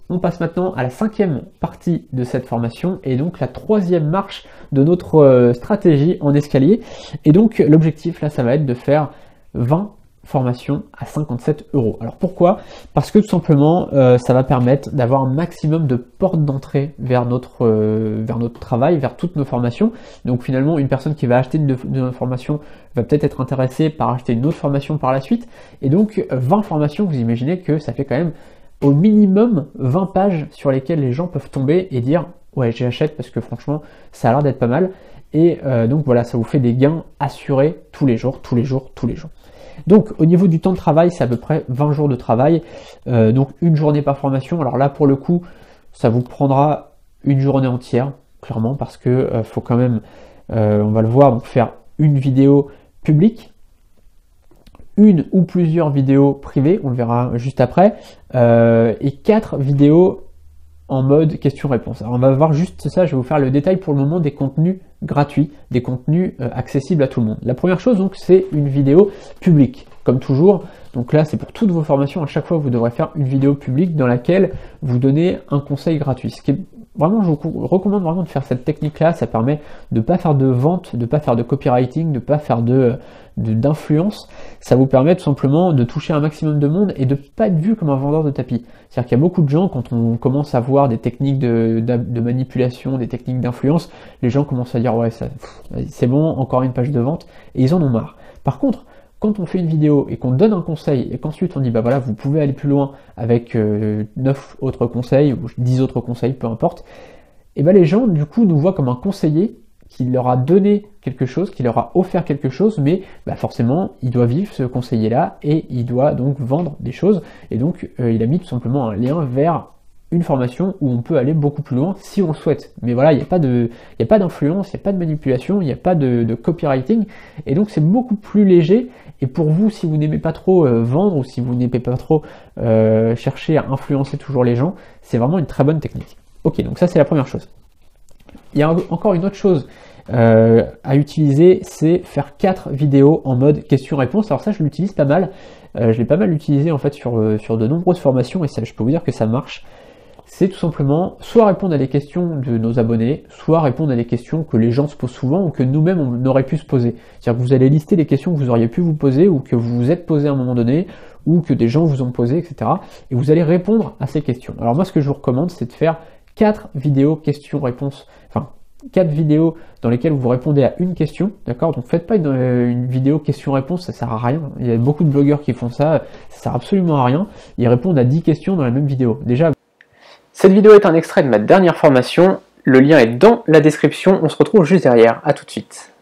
On passe maintenant à la 5e partie de cette formation et donc la 3e marche de notre stratégie en escalier. Et donc l'objectif là, ça va être de faire 20 formations à 57 €. Alors pourquoi? Parce que tout simplement, ça va permettre d'avoir un maximum de portes d'entrée vers notre travail, vers toutes nos formations. Donc finalement, une personne qui va acheter une formation va peut-être être intéressée par acheter une autre formation par la suite. Et donc 20 formations, vous imaginez que ça fait quand même au minimum 20 pages sur lesquelles les gens peuvent tomber et dire ouais, j'achète parce que franchement ça a l'air d'être pas mal. Et donc voilà, ça vous fait des gains assurés tous les jours. Donc au niveau du temps de travail, c'est à peu près 20 jours de travail, donc une journée par formation. Alors là pour le coup, ça vous prendra une journée entière, clairement, parce que faut quand même, on va le voir, donc faire une vidéo publique, une ou plusieurs vidéos privées, on le verra juste après, et 4 vidéos en mode question-réponse. Alors on va voir juste ça, je vais vous faire le détail pour le moment des contenus gratuits, des contenus accessibles à tout le monde. La première chose donc c'est une vidéo publique, comme toujours. Donc là c'est pour toutes vos formations, à chaque fois vous devrez faire une vidéo publique dans laquelle vous donnez un conseil gratuit. Ce qui est vraiment, je vous recommande vraiment de faire cette technique-là, ça permet de ne pas faire de vente, de ne pas faire de copywriting, de ne pas faire d'influence. Ça vous permet tout simplement de toucher un maximum de monde et de ne pas être vu comme un vendeur de tapis. C'est-à-dire qu'il y a beaucoup de gens, quand on commence à voir des techniques de manipulation, des techniques d'influence, les gens commencent à dire ouais, c'est bon, encore une page de vente, et ils en ont marre. Par contre, quand on fait une vidéo et qu'on donne un conseil et qu'ensuite on dit bah voilà, vous pouvez aller plus loin avec 9 autres conseils ou 10 autres conseils, peu importe, et ben les gens du coup nous voient comme un conseiller qui leur a donné quelque chose, qui leur a offert quelque chose, mais bah forcément il doit vivre ce conseiller là et il doit donc vendre des choses, et donc il a mis tout simplement un lien vers une formation où on peut aller beaucoup plus loin si on le souhaite. Mais voilà, il n'y a pas d'influence, il n'y a pas de manipulation, il n'y a pas de copywriting, et donc c'est beaucoup plus léger. Et pour vous, si vous n'aimez pas trop vendre, ou si vous n'aimez pas trop chercher à influencer toujours les gens, c'est vraiment une très bonne technique. Ok, donc ça c'est la première chose. Il y a encore une autre chose à utiliser, c'est faire 4 vidéos en mode question-réponse. Alors ça, je l'utilise pas mal. Je l'ai pas mal utilisé en fait sur de nombreuses formations, et ça, je peux vous dire que ça marche. C'est tout simplement soit répondre à des questions de nos abonnés, soit répondre à des questions que les gens se posent souvent ou que nous-mêmes on aurait pu se poser. C'est-à-dire que vous allez lister les questions que vous auriez pu vous poser ou que vous vous êtes posé à un moment donné ou que des gens vous ont posé, etc. Et vous allez répondre à ces questions. Alors moi, ce que je vous recommande, c'est de faire 4 vidéos questions-réponses, enfin 4 vidéos dans lesquelles vous répondez à une question, d'accord? Donc faites pas une vidéo question-réponse, ça sert à rien. Il y a beaucoup de blogueurs qui font ça, ça sert absolument à rien. Ils répondent à 10 questions dans la même vidéo. Déjà, cette vidéo est un extrait de ma dernière formation, le lien est dans la description, on se retrouve juste derrière, à tout de suite.